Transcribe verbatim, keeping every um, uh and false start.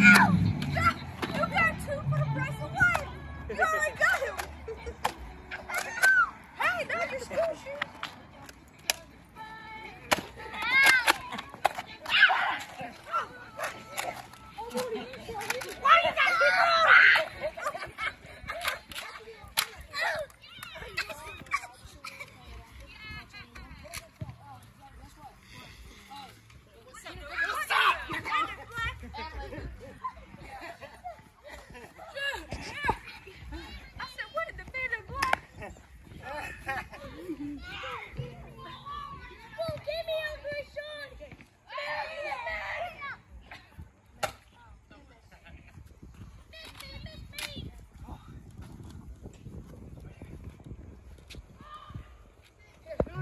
You got two for the price of one. You already got him. Hey, that's your school shoes.